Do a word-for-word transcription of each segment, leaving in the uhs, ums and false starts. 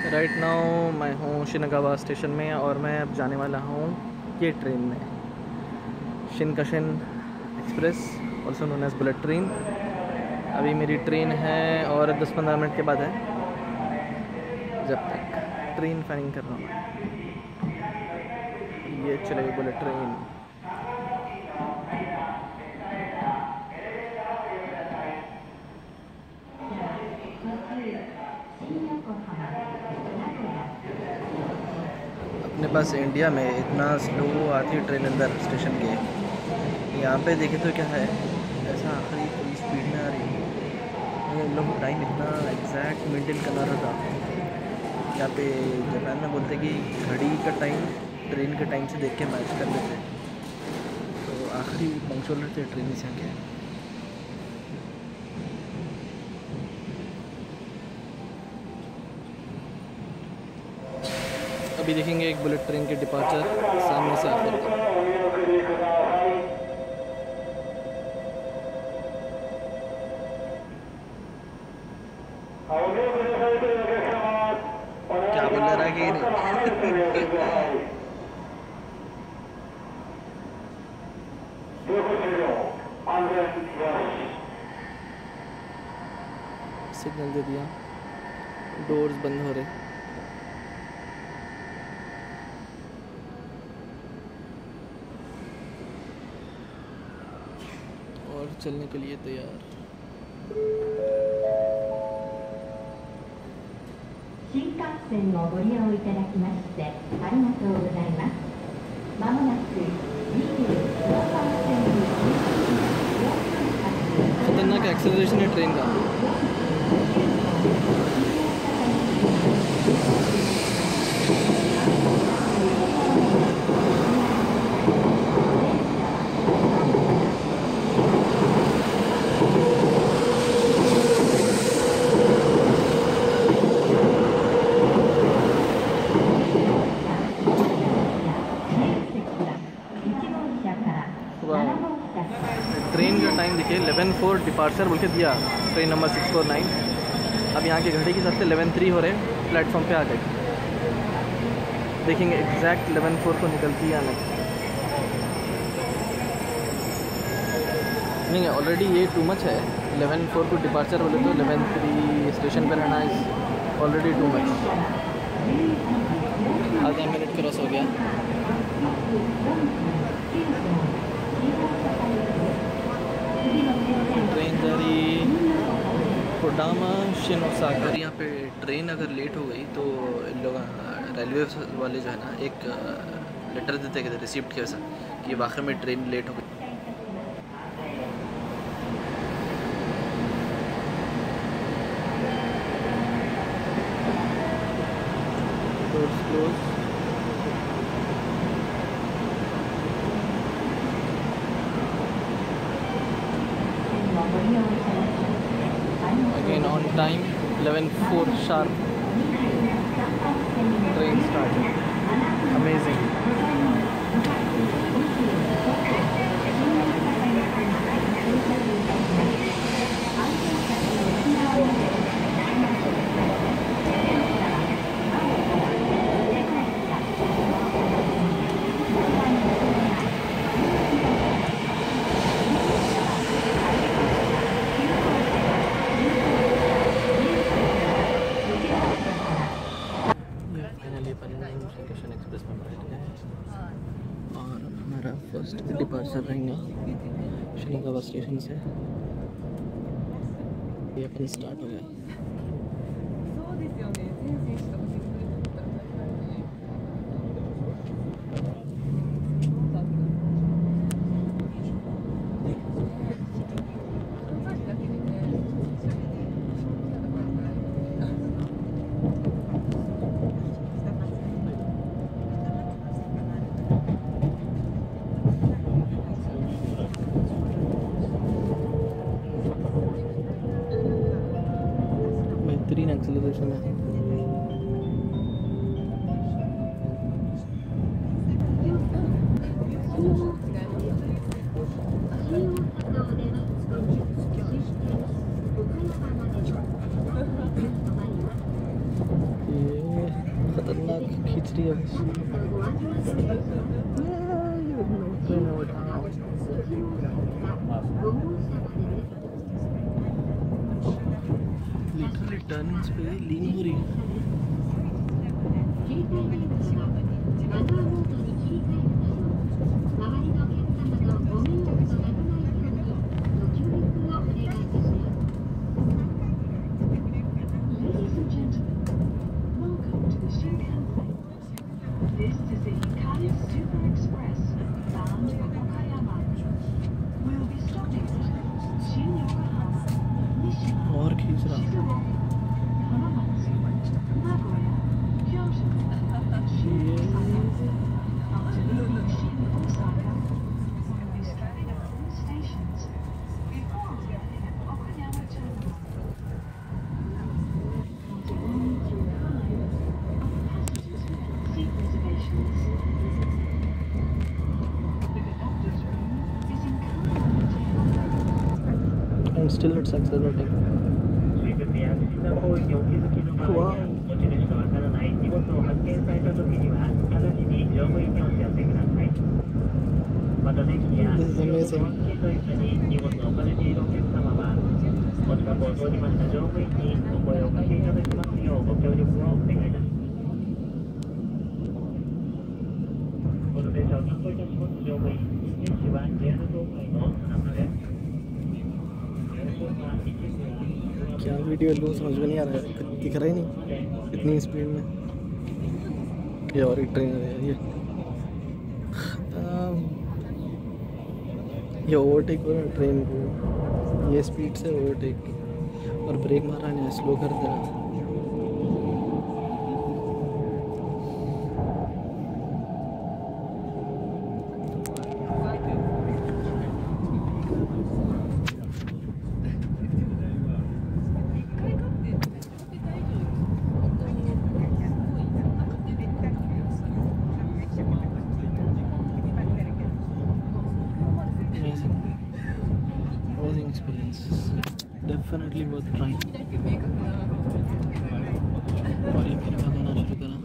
Right now मैं हूँ शिनकावा station में और मैं अब जाने वाला हूँ ये ट्रेन में, Shinkansen express also known as bullet train. अभी मेरी ट्रेन है और दस पंद्रह मिनट के बाद है। जब तक ट्रेन फाइनिंग कर रहा हूँ, ये चलेगी बुलेट ट्रेन। अपने पास इंडिया में इतना स्लो आती है ट्रेन अंदर स्टेशन के, यहाँ पे देखे तो क्या है, ऐसा आखिरी फुल स्पीड में आ रही है। ये लोग टाइम इतना एग्जैक्ट मेंटेन करना रहता। यहाँ पे जापान में बोलते कि घड़ी का टाइम ट्रेन के टाइम से देख के मैच कर लेते, तो आखिरी पंक्चुअल रहते ट्रेन से आके। अभी देखेंगे एक बुलेट ट्रेन के डिपार्चर सामने से आकर के। क्या बोल रहा है कि सिग्नल दे दिया, डोर्स बंद हो रहे। और चलने के लिए तैयार। शिनकानसेनをご利用いただきましてありがとうございます。まもなくにじゅうよんばん線に खतरनाक एक्सेलरेशन है ट्रेन का। ट्रेन का टाइम देखिए इलेवन फोर डिपार्चर बोल के दिया, train number six four nine. अब यहाँ के घड़ी के हिसाब से इलेवन थ्री हो रहे, प्लेटफॉर्म पे आ गए। देखेंगे एग्जैक्ट इलेवन फोर को निकलती है या नहीं। नहीं ऑलरेडी ये टू मच है, इलेवन फोर को डिपार्चर बोले तो इलेवन थ्री स्टेशन पर रहना इज ऑलरेडी टू मच। आधा मिनट क्रॉस हो गया। ट्रेन जा रही कोडामा शिनोसाका। यहाँ पे ट्रेन अगर लेट हो गई तो इन लोग रेलवे वाले जो है ना एक लेटर देते हैं रिसिप्ट के वैसा कि आखिर में ट्रेन लेट हो गई। Again on time, eleven four sharp. Train started. Amazing. Shinkansen express में बैठ गए और हमारा फर्स्ट डिपार्चर रहेंगे शिनकावा स्टेशन से। ये अपन स्टार्ट हो गया। बेहतरीन एक्सेलरेशन है। ये सिक्सटी है। लिटरली टर्निंग्स पे लीन हो रही है। This is the Shinkansen Super Express bound for Okayama. We will be stopping at Shin-Yokohama, Nishima, और खींच रहा Shizuoka, Hamamatsu, Nagoya, Kyoto, Shin Osaka. After leaving Shin Osaka, we will be stopping at all stations before arriving at Okayama Terminal. After running through five of passengers seat reservations. The conductor's room is in compartment. and still it's accelerating. Wow. This is amazing. क्या video लूँ समझ में नहीं आ रहा है, दिख रहा ही नहीं इतनी स्पीड में। ये और एक ट्रेन है ये ये ओवरटेक हो रहा है ट्रेन को, ये स्पीड से ओवरटेक, और ब्रेक मारा नहीं, स्लो कर देना। Amazing experience, definitely worth trying. और ये फिर भगाना शुरू करा।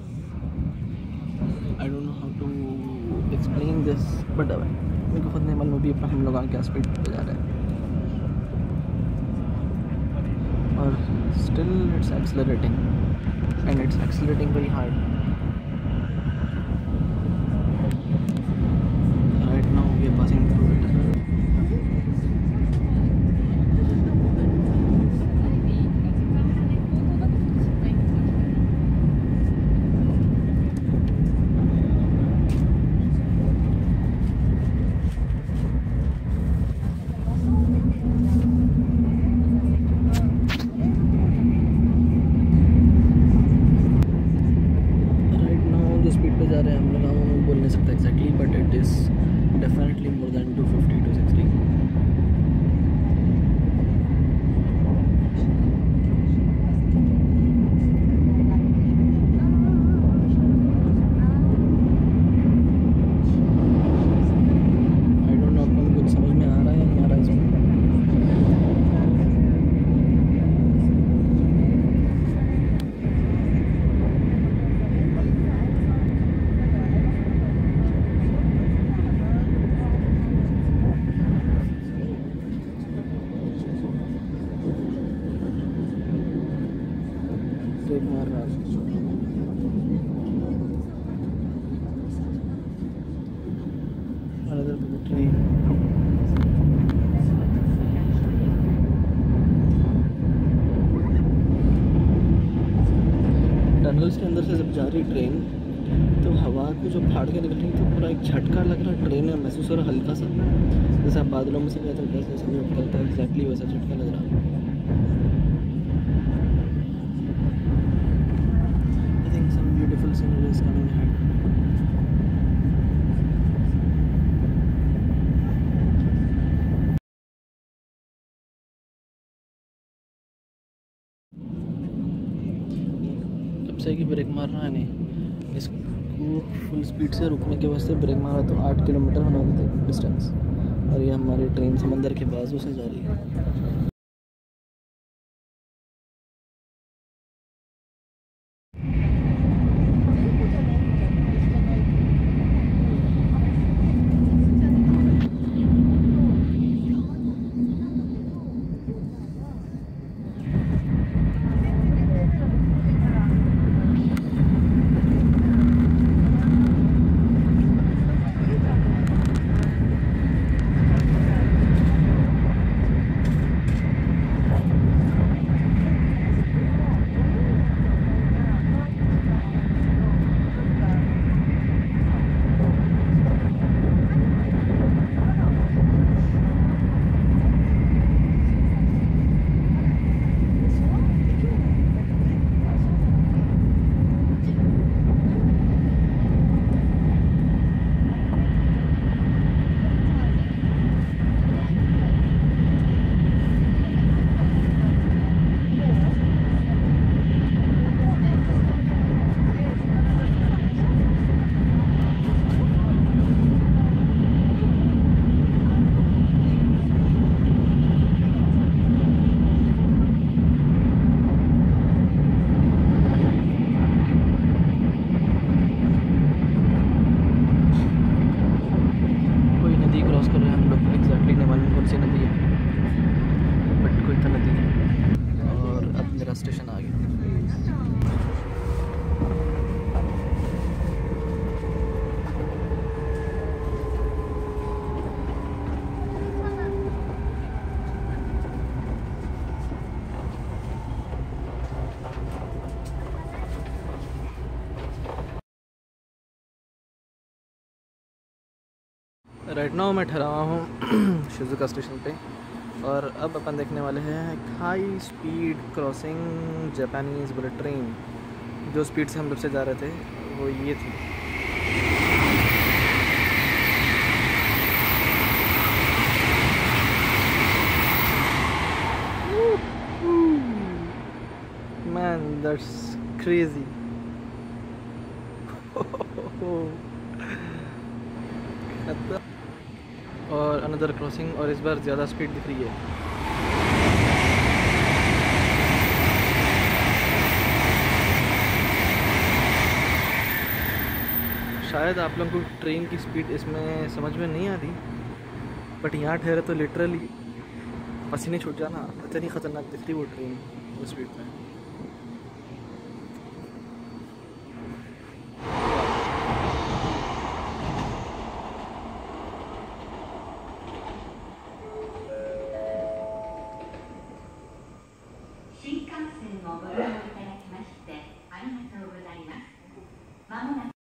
I don't know how to explain this, but मेरे को खुद नहीं मालूम अभी हम लोग क्या स्पीड पे जा रहे हैं, और still it's accelerating and it's accelerating very hard. Right now we are passing through it. Speed पे जा रहे हैं हम लोग, हम बोल नहीं सकते exactly, but it is definitely more than two fifty to sixty. I don't know आपको कुछ समझ में आ रहा है या नहीं आ रहा है इसमें। ब्रेक मार रहा है। Another train. टनल्स के अंदर से जब जा रही ट्रेन तो हवा को जो फाड़ के निकल रही तो पूरा एक झटका लग रहा, ट्रेन में महसूस हो रहा हल्का सा, जैसे आप बादलों में से गए तो कैसे ऐसा झटका लगता है, एग्जैक्टली वैसा झटका लग रहा। Beautiful scenery is coming ahead. कब से कि ब्रेक मार रहा है नहीं, इसको फुल स्पीड से रुकने के वास्ते ब्रेक मारा तो आठ किलोमीटर होना था डिस्टेंस, और ये हमारी ट्रेन समंदर के बाजू से जा रही है। स्टेशन आ गया। राइट नाउ मैं ठहरा हुआ हूँ शिजुका स्टेशन पे और अब अपन देखने वाले हैं high speed crossing Japanese bullet train. जो स्पीड से हम लोग से जा रहे थे वो ये थी। Man, that's crazy. और अनदर क्रॉसिंग और इस बार ज़्यादा स्पीड दिख रही है। शायद आप लोगों को ट्रेन की स्पीड इसमें समझ में नहीं आती, बट यहाँ ठहरे तो लिटरली पसीने छूट जाना। इतनी ख़तरनाक दिख रही वो ट्रेन वो स्पीड में। Shinkansen をご利用いただきましてありがとうございます。まもなく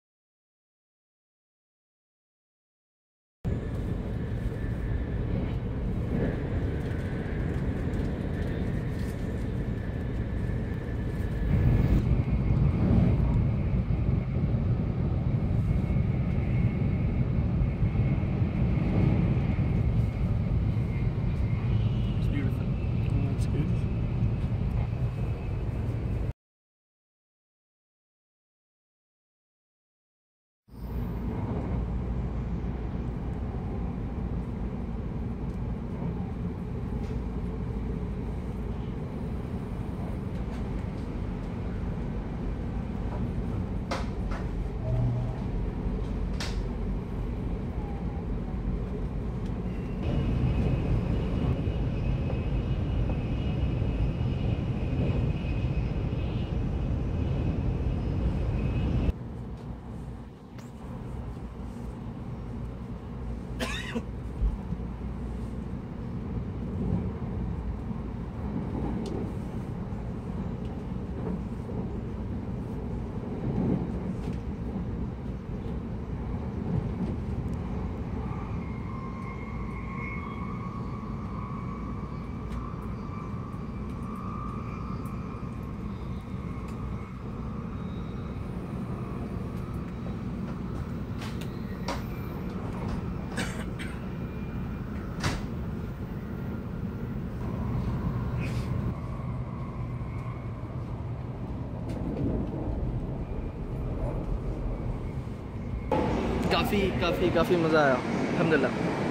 काफ़ी काफ़ी काफ़ी मज़ा आया अल्हम्दुलिल्लाह।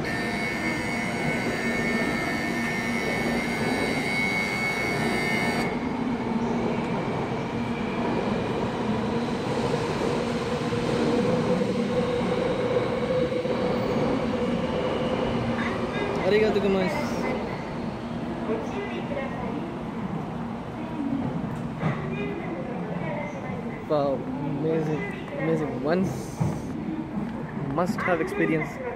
arigatou gozaimasu. Wow, amazing, amazing. Once must have experience